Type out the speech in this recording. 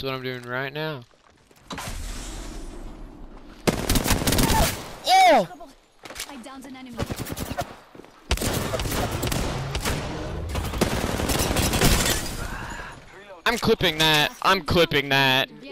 That's what I'm doing right now. Oh! I downed an enemy. I'm clipping that. I'm clipping that.